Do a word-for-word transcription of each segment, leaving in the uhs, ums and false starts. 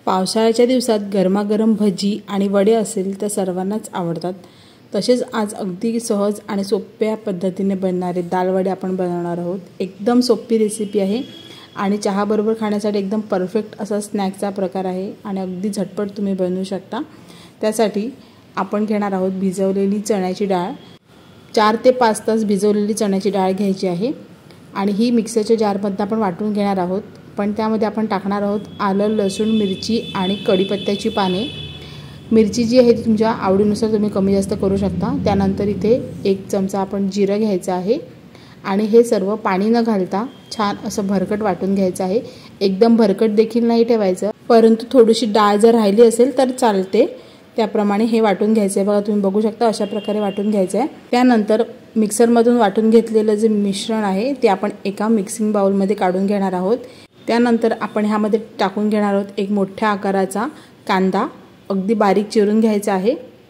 पावसाळ्याच्या दिवसात गरमागरम भजी आणि वडे असेल तर सर्वांनाच आवडतात। तसेच आज अगदी सहज आणि सोप्या पद्धतीने बनणारे दाल वडे आपण बनवणार आहोत। एकदम सोपी रेसिपी आहे आणि चहा बरोबर खाण्यासाठी एकदम परफेक्ट असा स्नॅक्सचा प्रकार आहे आणि अगदी झटपट तुम्ही बनवू शकता। त्यासाठी आपण घेणार आहोत भिजवलेली चण्याची डाळ। चार ते पाच तास भिजवलेली चण्याची डाळ घ्यायची आहे आणि ही मिक्सरच्या जारमध्ये आपण वाटून घेणार आहोत। पण त्यामध्ये आपण टाकणार आहोत आलं, लसूण, मिरची आणि कढीपत्त्याची पाने। मिरची जी आहे तुमच्या आवडीनुसार तुम्ही कमी जास्त करू शकता। त्यानंतर इथे एक चमचा आपण जिरं घ्यायचं आहे आणि हे सर्व पाणी न घालता छान असं भरकट वाटून घ्यायचं आहे। एकदम भरकट देखील नाही ठेवायचं, परंतु थोडीशी डाळ जर राहिली असेल तर चालते, त्याप्रमाणे हे वाटून घ्यायचं आहे। बघा तुम्ही बघू शकता अशा प्रकारे वाटून घ्यायचं आहे। त्यानंतर मिक्सरमधून वाटून घेतलेलं जे मिश्रण आहे ते आपण एका मिक्सिंग बाउलमध्ये काढून घेणार आहोत। त्यानंतर आपण ह्यामध्ये टाकून घेणार आहोत एक मोठ्या आकाराचा कांदा, अगदी बारीक चिरून घ्यायचा आहे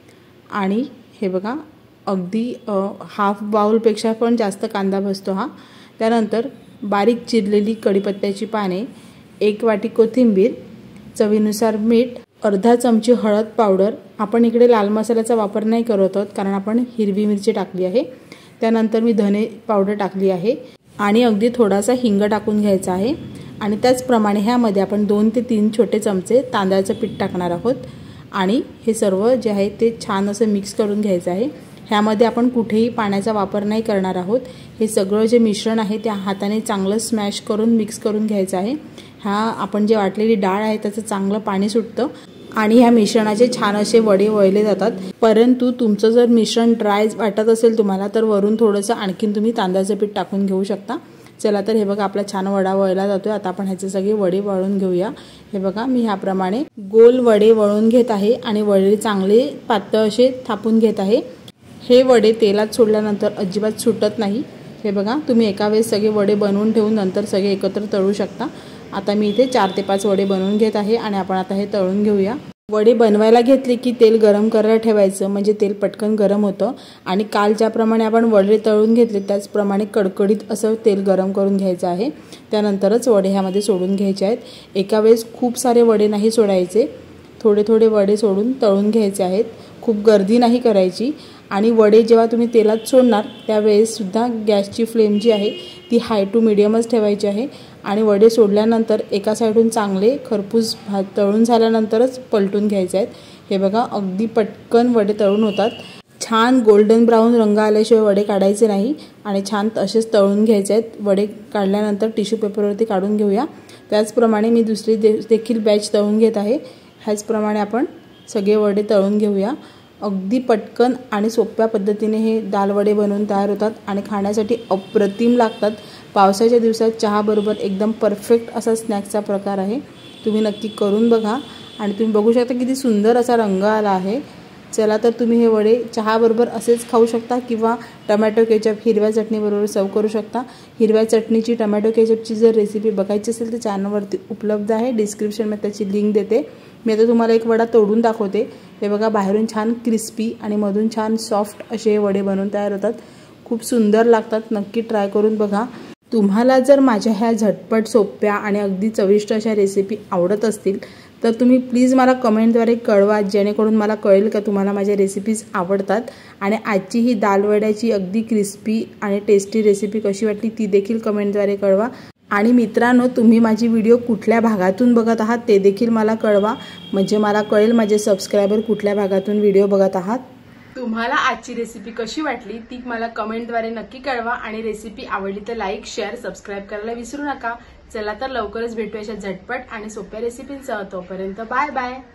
आणि हे बघा अगदी हाफ बाउलपेक्षा पण जास्त कांदा बसतो हा। त्यानंतर बारीक चिरलेली कढीपत्त्याची पाने, एक वाटी कोथिंबीर, चवीनुसार मीठ, अर्धा चमची हळद पावडर। आपण इकडे लाल मसाल्याचा वापर नाही करत आहोत कारण आपण हिरवी मिरची टाकली आहे। त्यानंतर मी धने पावडर टाकली आहे आणि अगदी थोडासा हिंग टाकून घ्यायचा आहे आणि त्याचप्रमाणे ह्यामध्ये आपण दोन ते तीन छोटे चमचे तांदळाचं पीठ टाकणार आहोत आणि हे सर्व जे आहे ते छान असं मिक्स करून घ्यायचं आहे। ह्यामध्ये आपण कुठेही पाण्याचा वापर नाही करणार आहोत। हे सगळं जे मिश्रण आहे त्या हाताने चांगलं स्मॅश करून मिक्स करून घ्यायचं आहे। हा आपण जे वाटलेली डाळ आहे त्याचं चांगलं पाणी सुटतं आणि ह्या मिश्रणाचे छान असे वडे वळले जातात। परंतु तुमचं जर मिश्रण ड्राय वाटत असेल तुम्हाला तर वरून थोडंसं आणखीन तुम्ही तांदळाचं पीठ टाकून घेऊ शकता। चला तर हे बघा आपला छान वडा वळला जातोय। आता आपण ह्याचे सगळे वडे वळून घेऊया। हे बघा मी ह्याप्रमाणे गोल वडे वळून घेत आहे आणि वडे चांगले पातळ असे थापून घेत आहे। हे वडे तेलात सोडल्यानंतर अजिबात सुटत नाही। हे बघा तुम्ही एका वेळेस सगळे वडे बनवून ठेवून नंतर सगळे एकत्र तळू शकता। आता मी इथे चार ते पाच वडे बनवून घेत आहे आणि आपण आता हे तळून घेऊया। वडे बनवायला घेतले की तेल गरम करायला ठेवायचं, म्हणजे तेल पटकन गरम होतं आणि काल ज्याप्रमाणे आपण वडे तळून घेतले त्याचप्रमाणे कडकडीत असं तेल गरम करून घ्यायचं आहे। त्यानंतरच वडे ह्यामध्ये सोडून घ्यायचे आहेत। एका वेळेस खूप सारे वडे नाही सोडायचे, थोडे थोडे वडे सोडून तळून घ्यायचे आहेत। खूप गर्दी नाही करायची आणि वडे जेव्हा तुम्ही तेलात सोडणार त्यावेळेस सुद्धा गॅसची फ्लेम जी आहे ती हाय टू मिडियमच ठेवायची आहे आणि वडे सोडल्यानंतर एका साईडून चांगले खरपूस भात तळून झाल्यानंतरच पलटून घ्यायचे आहेत। हे बघा अगदी पटकन वडे तळून होतात। छान गोल्डन ब्राऊन रंग आल्याशिवाय वडे काढायचे नाही आणि छान तसेच तळून घ्यायचे आहेत। वडे काढल्यानंतर टिश्यू पेपरवरती काढून घेऊया। त्याचप्रमाणे मी दुसरी दे देखील बॅच तळून घेत आहे। ह्याचप्रमाणे आपण सगळे वडे तळून घेऊया। अगदी पटकन आणि सोप्या पद्धतीने हे दाल वडे बनवून तयार होतात आणि खाण्यासाठी अप्रतिम लागतात। पावसाच्या दिवसात चहा बरोबर एकदम परफेक्ट असा स्नॅक्सचा प्रकार आहे। तुम्ही नक्की करून बघा आणि तुम्ही बघू शकता किती सुंदर असा रंग आला आहे। चला तर तुम्ही हे वडे चहा बरोबर असेच खाऊ शकता किंवा टमॅटो केचप हिरव्या चटणीबरोबर सर्व करू शकता। हिरव्या चटणीची टमॅटो केचपची जर रेसिपी बघायची असेल तर चॅनलवरती उपलब्ध आहे, डिस्क्रिप्शनमध्ये त्याची लिंक देते। मी आता तुम्हाला एक वडा तोडून दाखवते। हे बघा बाहेरून छान क्रिस्पी आणि मधून छान सॉफ्ट असे वडे बनवून तयार होतात। खूप सुंदर लागतात, नक्की ट्राय करून बघा। तुम्हाला जर माझ्या ह्या झटपट सोप्या आणि अगदी चविष्ट अशा रेसिपी आवडत असतील तर तुम्ही प्लीज मला कमेंटद्वारे कळवा, जेणेकरून मला कळेल का तुम्हाला माझ्या रेसिपीज आवडतात। आणि आजची ही दाल वड्याची अगदी क्रिस्पी आणि टेस्टी रेसिपी कशी वाटली ती देखील कमेंटद्वारे कळवा। आणि मित्रांनो तुम्ही माझी व्हिडिओ कुठल्या भागातून बघत आहात ते देखील मला कळवा, म्हणजे मला कळेल माझे सबस्क्रायबर कुठल्या भागातून व्हिडिओ बघत आहात। तुम्हाला आजची रेसिपी कशी वाटली ती मला कमेंटद्वारे नक्की कळवा आणि रेसिपी आवडली तर लाईक, शेअर, सबस्क्राईब करायला विसरू नका। चला तर लवकरच भेटू अशा झटपट आणि सोप्या रेसिपींसह। तोपर्यंत बाय बाय।